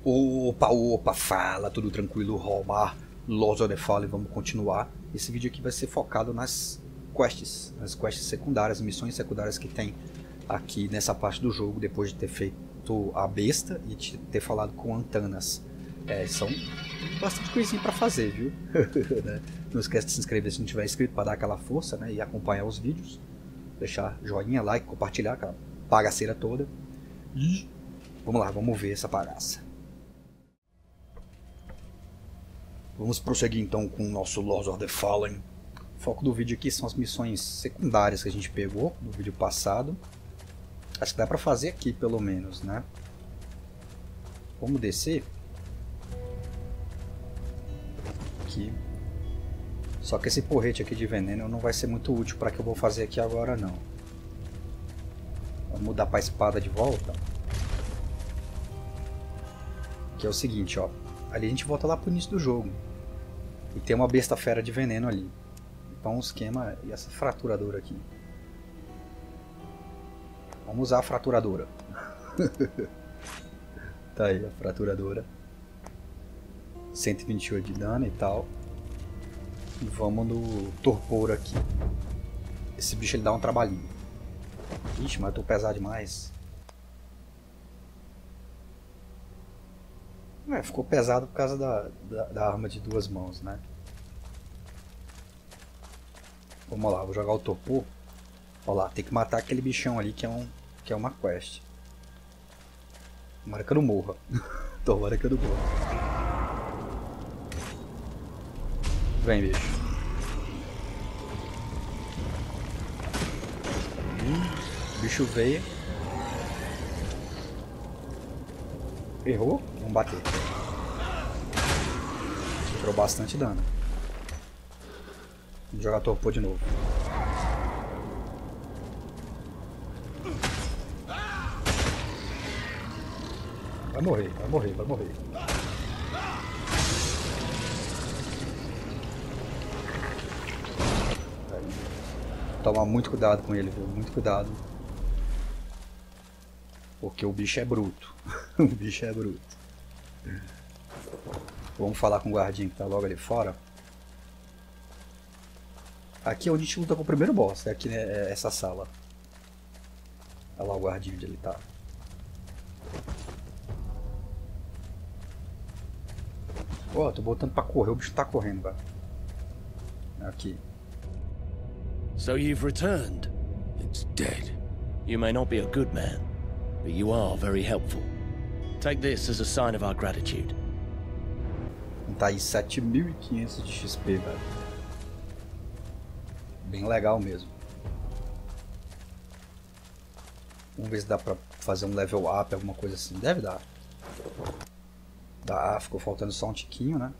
Opa, opa, fala, tudo tranquilo, Romar, Lords of the Fallen, vamos continuar. Esse vídeo aqui vai ser focado nas quests secundárias, missões secundárias que tem aqui nessa parte do jogo, depois de ter feito a besta e de ter falado com Antanas. São bastante coisinha pra fazer, viu? Não esquece de se inscrever se não tiver inscrito, para dar aquela força, né? E acompanhar os vídeos. Deixar joinha, like, compartilhar aquela bagaceira toda. E vamos lá, vamos ver essa bagaça. Vamos prosseguir então com o nosso Lords of the Fallen. O foco do vídeo aqui são as missões secundárias que a gente pegou no vídeo passado. Acho que dá pra fazer aqui pelo menos, né? Vamos descer. Aqui. Só que esse porrete aqui de veneno não vai ser muito útil para que eu vou fazer aqui agora não. Vamos mudar para a espada de volta. Que é o seguinte, ó. Ali a gente volta lá pro início do jogo. E tem uma besta fera de veneno ali. Então o esquema e essa fraturadora aqui. Vamos usar a fraturadora. Tá aí a fraturadora. 128 de dano e tal. E vamos no torpor aqui. Esse bicho ele dá um trabalhinho. Ixi, mas eu tô pesado demais. Ficou pesado por causa da arma de duas mãos, né? Vamos lá, vou jogar o torpor. Olha lá, tem que matar aquele bichão ali que é uma quest. Tomara que eu não morra. Tomara que eu não morra. Vem, bicho. O bicho veio. Errou? Vamos bater. Tirou bastante dano. Vamos jogar torpor de novo. Vai morrer, vai morrer, vai morrer. Toma muito cuidado com ele, viu? Muito cuidado. Porque o bicho é bruto. O bicho é bruto. Vamos falar com o guardinha que tá logo ali fora. Aqui é onde a gente luta com o primeiro boss. É aqui, né? É essa sala. Olha lá o guardinha onde ele tá. Ó, tô botando pra correr. O bicho tá correndo, velho. Aqui. So you've returned. It's dead. You may not be a good man, but you are very helpful. Take this as a sign of our gratitude. Tá aí 7.500 de XP, velho. Bem legal mesmo. Vamos ver se dá pra fazer um level up, alguma coisa assim. Deve dar. Dá, ficou faltando só um tiquinho, né?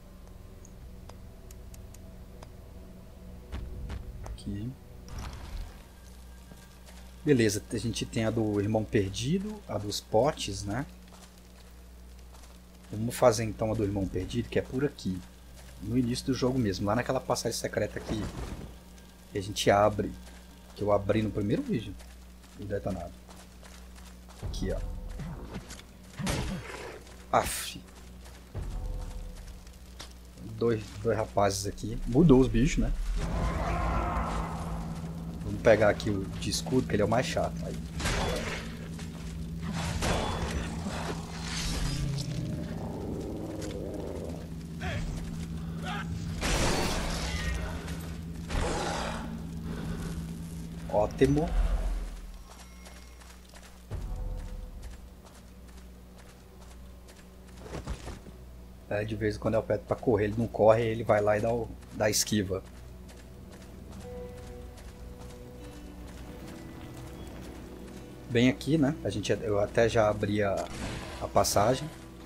Aqui. Beleza, a gente tem a do irmão perdido, a dos potes, né? Vamos fazer então a do irmão perdido, que é por aqui. No início do jogo mesmo, lá naquela passagem secreta que a gente abre. Que eu abri no primeiro vídeo do detonado. Aqui, ó. Aff. Dois rapazes aqui. Mudou os bichos, né? Vamos pegar aqui o de escudo, que ele é o mais chato. Aí. Ótimo. De vez em quando eu aperto pra correr, ele não corre, ele vai lá e dá esquiva. Bem aqui, né? Eu até já abri a passagem.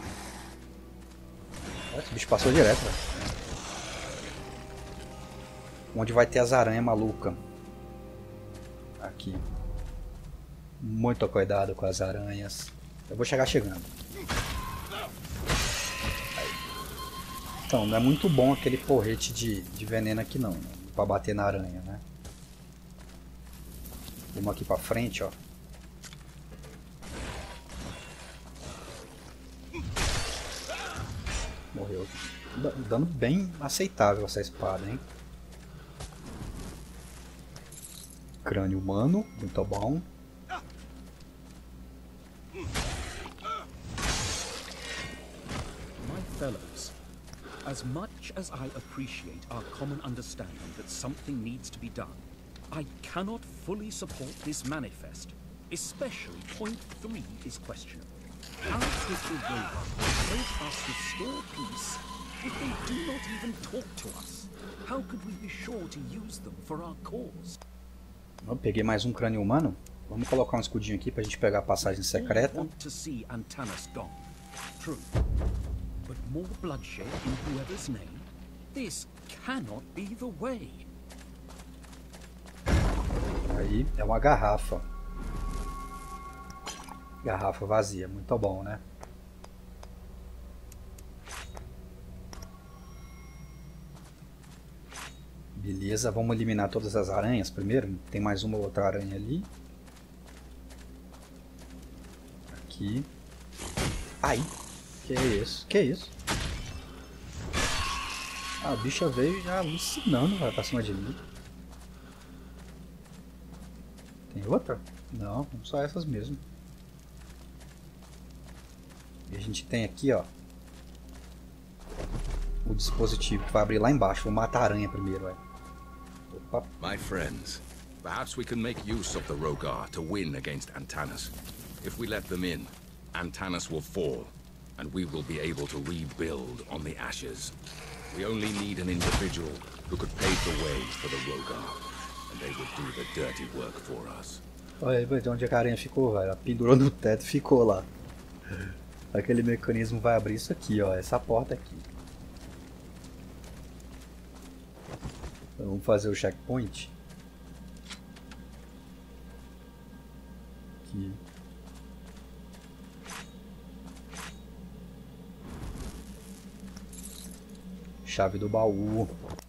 Esse bicho passou direto, velho. Onde vai ter as aranhas malucas. Aqui. Muito cuidado com as aranhas. Eu vou chegar chegando. Aí. Então, não é muito bom aquele porrete de veneno aqui não, né? Pra bater na aranha, né? Vamos aqui pra frente, ó. Morreu. Dano bem aceitável essa espada, hein? Crânio humano, muito bom. My fellows, as much as I appreciate our common understanding that something needs to be done, I cannot fully support this manifest. Especially point 3 is questionable. How could the Rover help us restore peace if they do not even talk to us? How could we be sure to use them for our cause? Eu peguei mais um crânio humano. Vamos colocar um escudinho aqui pra gente pegar a passagem secreta. Want to see Antanas gone. True. But more bloodshed in whoever's name? This cannot be the way. Aí é uma garrafa. Garrafa vazia, muito bom, né? Beleza, vamos eliminar todas as aranhas primeiro. Tem mais uma outra aranha ali. Aqui. Ai! Que é isso? Que é isso? Ah, a bicha veio já alucinando, vai pra cima de mim. Tem outra? Não, só essas mesmo. E a gente tem aqui, ó, o dispositivo que vai abrir lá embaixo. Vou matar a aranha primeiro, é. Opa. My friends, perhaps we can make use of the Rogar to win against Antanas. If we let them in, Antanas will fall, and we will be able to rebuild on the ashes. We only need an individual who could pave the way for the Rogar, and they would do the dirty work for us. Olha aí, de onde a aranha ficou, velho. Ela pendurou no teto e ficou lá. Aquele mecanismo vai abrir isso aqui, ó. Essa porta aqui. Então, vamos fazer o checkpoint. Aqui. Chave do baú.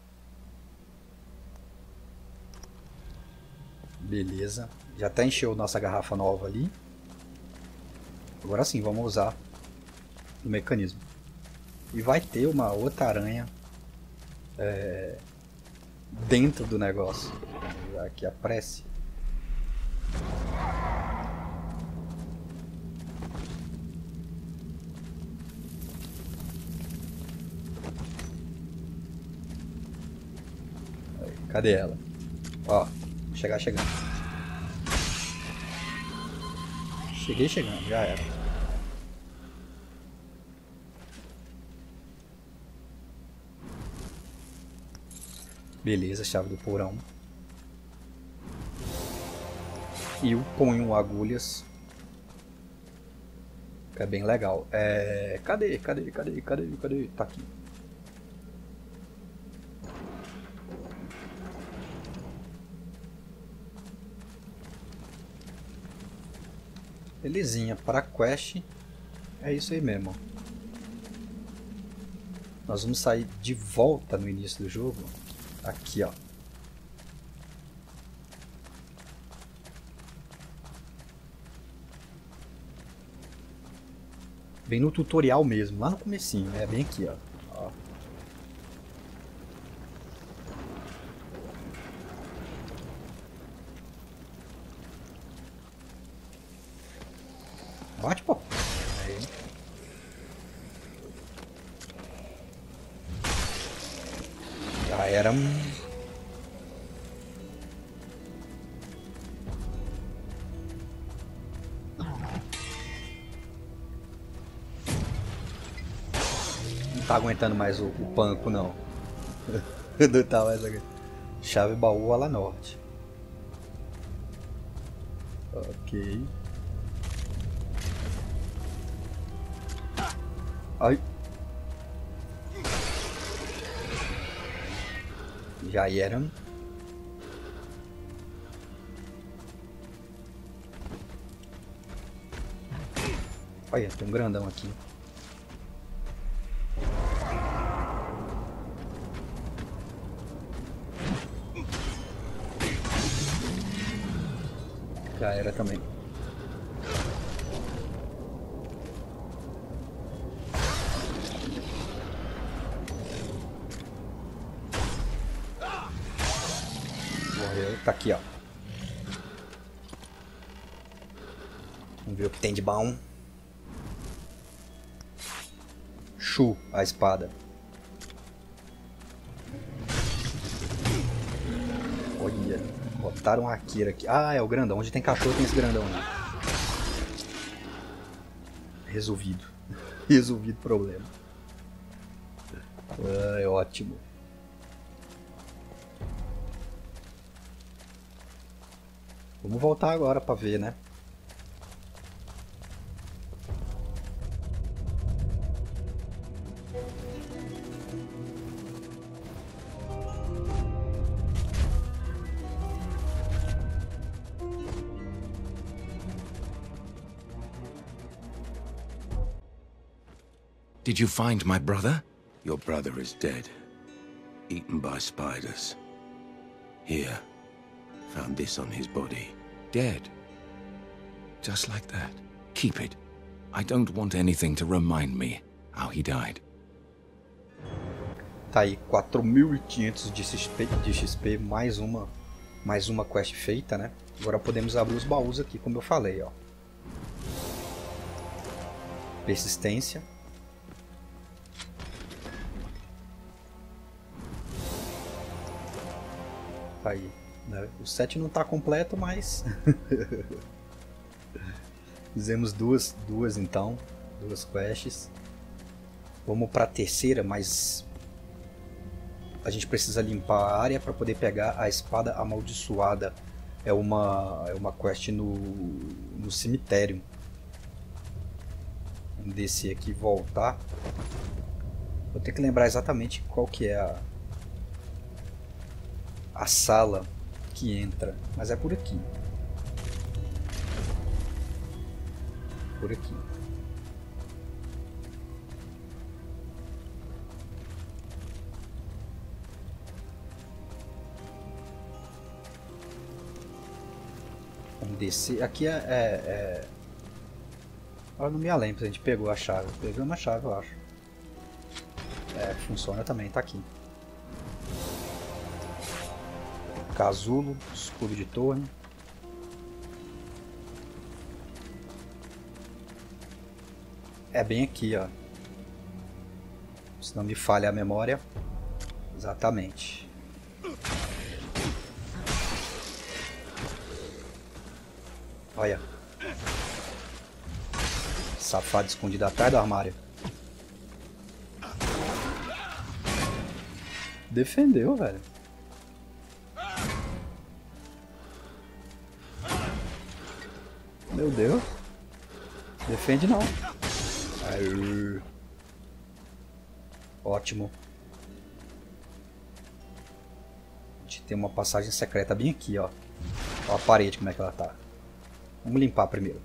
Beleza. Já até encheu nossa garrafa nova ali. Agora sim, vamos usar o mecanismo. E vai ter uma outra aranha dentro do negócio. Vamos usar aqui a prece. Aí, cadê ela? Ó, chegando. Cheguei chegando, já era. Beleza, chave do porão. E o punho agulhas. Que é bem legal. Cadê? Tá aqui. Belezinha, para a quest é isso aí mesmo. Nós vamos sair de volta no início do jogo. Aqui, ó. Bem no tutorial mesmo, lá no comecinho, é bem aqui, ó. Bate, pô. Aí. Já era um... Não tá aguentando mais o panco, não. Não tá mais aqui. Chave baú ala norte. Ok. Ai. Já era. Olha, tem um grandão aqui. Já era também. Tá aqui, ó. Vamos ver o que tem de bom. Shu, a espada. Olha, botaram um arqueiro aqui. Ah, é o grandão. Onde tem cachorro tem esse grandão aí. Resolvido. Resolvido o problema. Ah, é ótimo. Vamos voltar agora pra ver, né? Did you find my brother? Your brother is dead. Eaten by spiders. Here. Found this on his body. Dead. Just like that. Keep it. I don't want anything to remind me how he died. Tá aí, 4.500 de XP, mais uma quest feita, né? Agora podemos abrir os baús aqui, como eu falei, ó. Persistência. Tá aí, né? O set não tá completo, mas... Fizemos duas então, duas quests. Vamos para a terceira, mas a gente precisa limpar a área para poder pegar a espada amaldiçoada. É uma quest no cemitério. Vamos descer aqui e voltar. Vou ter que lembrar exatamente qual que é a sala que entra, mas é por aqui. Por aqui. Vamos descer. Aqui eu não me lembro se a gente pegou a chave. Pegamos a chave, eu acho. Funciona também, tá aqui. Casulo, escudo de torre. É bem aqui, ó. Se não me falha a memória. Exatamente. Olha. Safado escondido atrás do armário. Defendeu, velho. Meu Deus. Defende não. Aí. Ótimo. A gente tem uma passagem secreta bem aqui, ó. Ó a parede, como é que ela tá. Vamos limpar primeiro.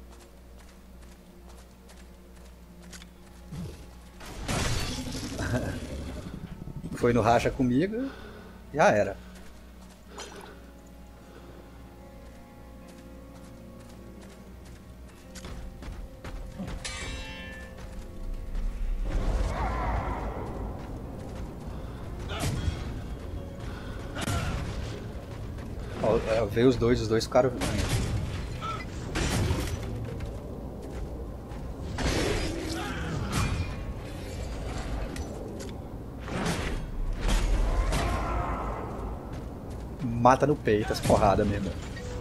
Foi no racha comigo. Já era. Veio os dois ficaram... Mata no peito as porradas mesmo.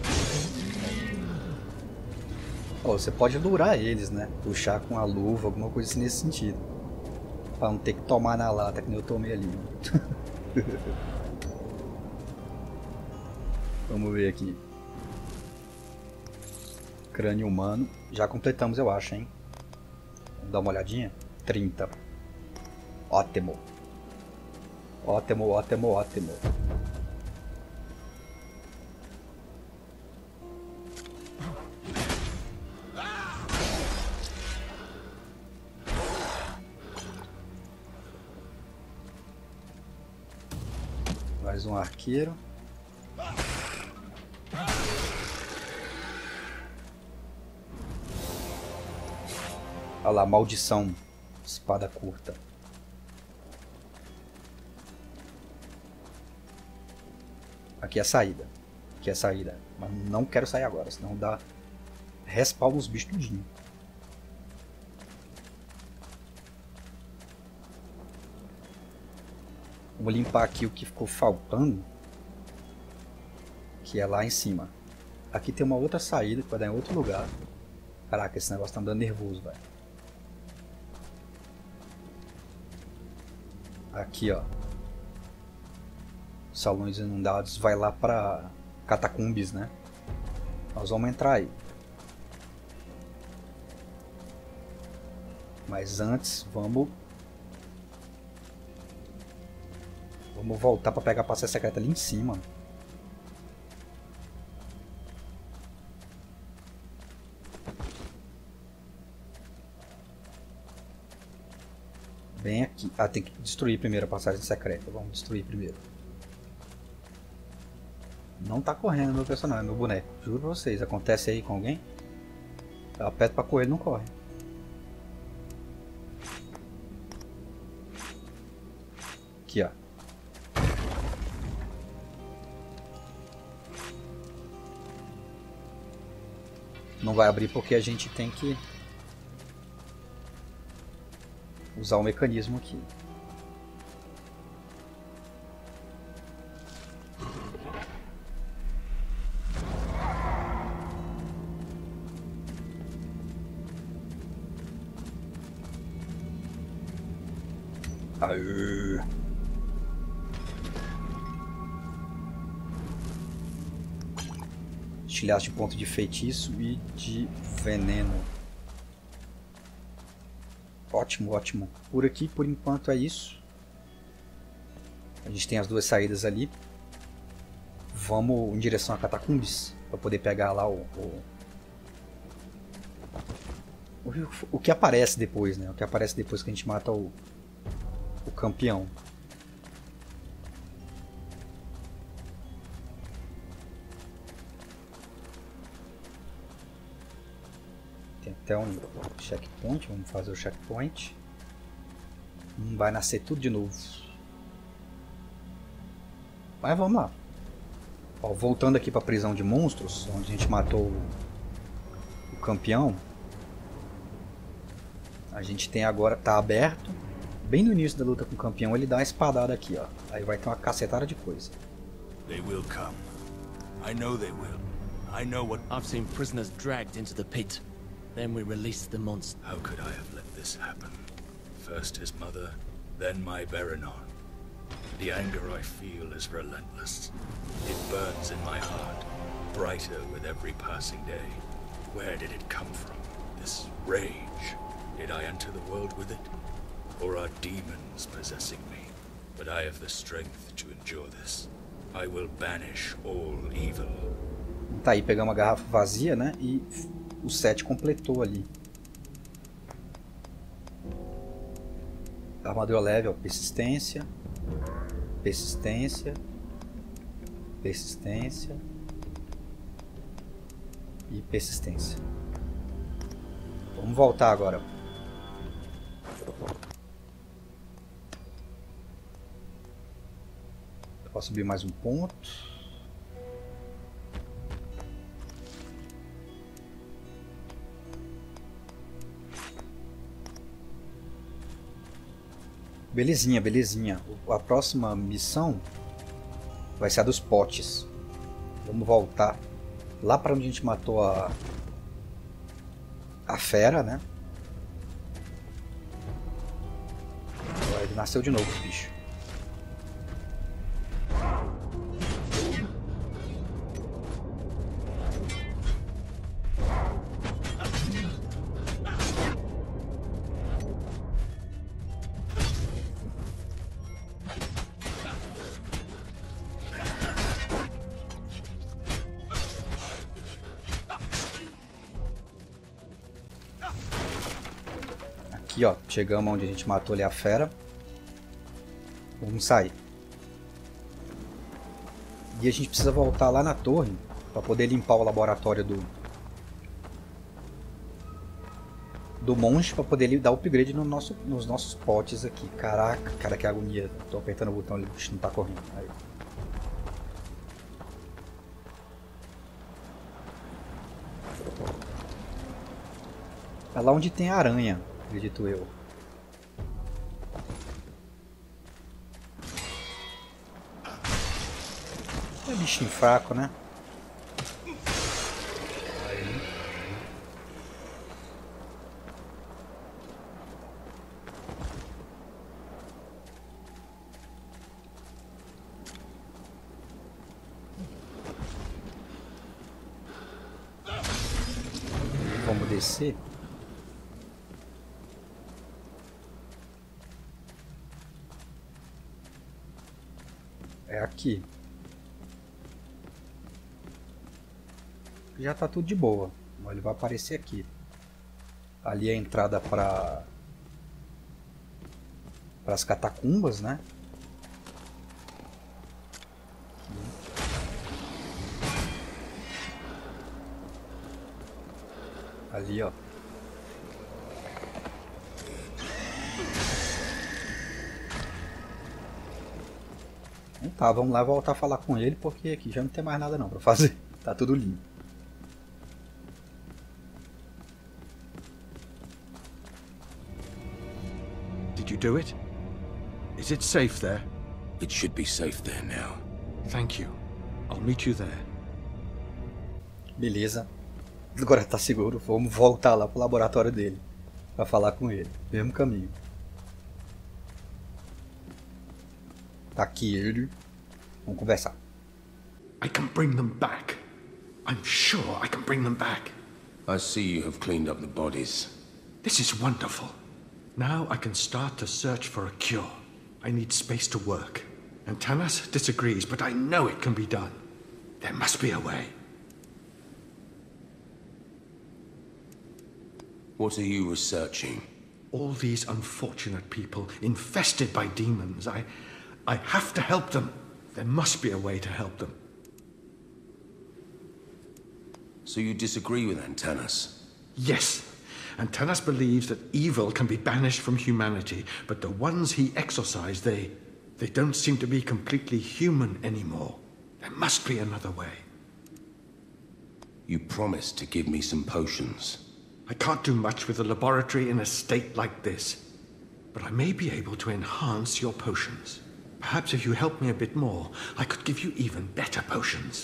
Você pode lurar eles, né? Puxar com a luva, alguma coisa assim nesse sentido. Pra não ter que tomar na lata, que nem eu tomei ali. Vamos ver aqui. Crânio humano. Já completamos, eu acho, hein? Vamos dar uma olhadinha. 30. Ótimo. Ótimo, ótimo, ótimo. Mais um arqueiro. Olha lá, maldição. Espada curta. Aqui é a saída. que é a saída. Mas não quero sair agora, senão dá respawn nos bichos tudinho. Vamos limpar aqui o que ficou faltando, que é lá em cima. Aqui tem uma outra saída que vai dar em outro lugar. Caraca, esse negócio tá me dando nervoso, velho. Aqui, ó. Salões inundados. Vai lá pra Catacumbes, né? Nós vamos entrar aí. Mas antes, vamos voltar pra pegar a passagem secreta ali em cima. Bem aqui. Ah, tem que destruir primeiro a passagem secreta. Vamos destruir primeiro. Não tá correndo meu personagem, meu boneco. Juro pra vocês. Acontece aí com alguém? Eu aperto pra correr, ele não corre. Aqui, ó. Não vai abrir porque a gente tem que usar o mecanismo aqui. Aê. Estilhaço de ponto de feitiço e de veneno. Ótimo, ótimo. Por aqui, por enquanto, é isso. A gente tem as duas saídas ali. Vamos em direção a Catacumbes para poder pegar lá o que aparece depois, né? O que aparece depois que a gente mata o campeão. Tem até um checkpoint, vamos fazer o checkpoint. Vai nascer tudo de novo. Mas vamos lá. Ó, voltando aqui para a prisão de monstros, onde a gente matou o campeão. A gente tem agora, tá aberto. Bem no início da luta com o campeão, ele dá uma espadada aqui, ó. Aí vai ter uma cacetada de coisa. They will come. I know they will. I know what... I've seen prisoners dragged into the pit. Then we released the monster. How could I have let this happen? First his mother, then my Baranon. The anger I feel is relentless. It burns in my heart, brighter with every passing day. Where did it come from? This rage? Did I enter the world with it? Or are demons possessing me? But I have the strength to endure this. I will banish all evil. Tá aí, pegamos a garrafa vazia, né? E o set completou ali. Armadura leve, ó, persistência. Persistência. Persistência. E persistência. Vamos voltar agora. Posso subir mais um ponto. Belezinha, belezinha. A próxima missão vai ser a dos potes. Vamos voltar lá para onde a gente matou a fera, né? Ele nasceu de novo, bicho. Aqui, ó, chegamos onde a gente matou ali a fera. Vamos sair. E a gente precisa voltar lá na torre para poder limpar o laboratório do monge, para poder dar upgrade nos nossos potes aqui. Caraca, cara, que agonia. Tô apertando o botão ali, o bicho não tá correndo. Aí. É lá onde tem a aranha, acredito eu. É bichinho fraco, né? Vamos descer. É aqui. Já tá tudo de boa. Ele vai aparecer aqui. Ali é a entrada para as catacumbas, né? Ali, ó. Então tá, vamos lá voltar a falar com ele, porque aqui já não tem mais nada não pra fazer. Tá tudo limpo. Did you do it? Is it safe there? It should be safe there now. Thank you. I'll meet you there. Beleza. Agora tá seguro. Vamos voltar lá pro laboratório dele pra falar com ele. Mesmo caminho. Tá aqui ele. Vamos conversar. I can bring them back. I'm sure I can bring them back. I see you have cleaned up the bodies. This is wonderful. Now I can start to search for a cure. I need space to work. Antanas disagrees, but I know it can be done. There must be a way. What are you researching? All these unfortunate people infested by demons. I have to help them. There must be a way to help them. So you disagree with Antanas? Yes. Antanas believes that evil can be banished from humanity, but the ones he exorcised, they don't seem to be completely human anymore. There must be another way. You promised to give me some potions. I can't do much with a laboratory in a state like this, but I may be able to enhance your potions. Perhaps if you help me a bit more, I could give you even better potions.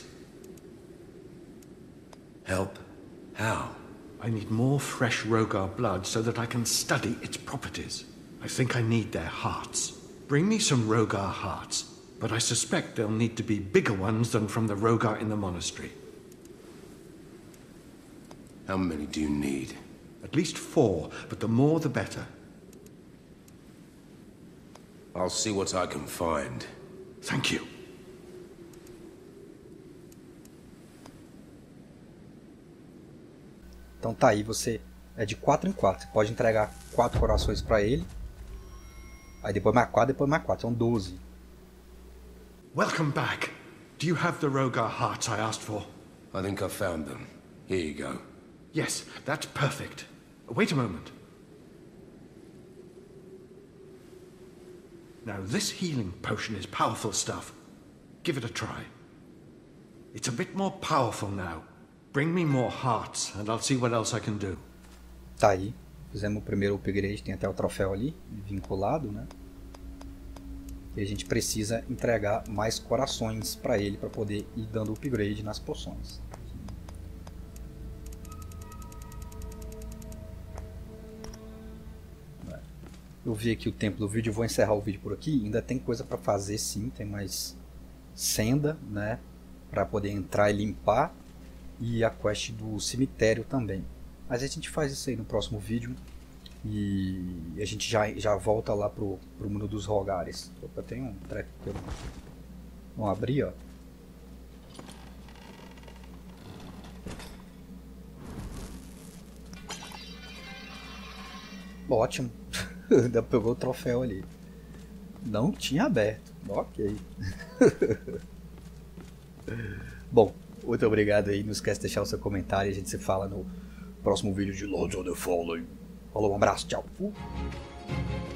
Help? How? I need more fresh Rogar blood so that I can study its properties. I think I need their hearts. Bring me some Rogar hearts, but I suspect they'll need to be bigger ones than from the Rogar in the monastery. How many do you need? At least 4, but the more the better. I'll see what I can find. Thank you. Então tá aí, você é de 4 em 4. Você pode entregar 4 corações pra ele. Aí depois mais 4, depois mais 4. São 12. Welcome back. Do you have the Rogar hearts I asked for? I think I found them. Here you go. Yes, that's perfect. Wait a moment. Now, this healing potion is powerful stuff. Give it a try. It's a bit more powerful now. Bring me more hearts, and I'll see what else I can do. Tá aí. Fizemos o primeiro upgrade, tem até o troféu ali, vinculado, né? E a gente precisa entregar mais corações para ele, para poder ir dando upgrade nas poções. Eu vi aqui o tempo do vídeo, eu vou encerrar o vídeo por aqui. Ainda tem coisa para fazer, sim, tem mais senda, né, para poder entrar e limpar, e a quest do cemitério também. Mas a gente faz isso aí no próximo vídeo e a gente já volta lá pro mundo dos Rogares. Opa, tem um treco que eu não abri, ó. Ótimo. Ainda pegou o troféu ali. Não tinha aberto. Ok. Bom, muito obrigado aí. Não esquece de deixar o seu comentário. A gente se fala no próximo vídeo de Lords of the Fallen. Falou, um abraço, tchau.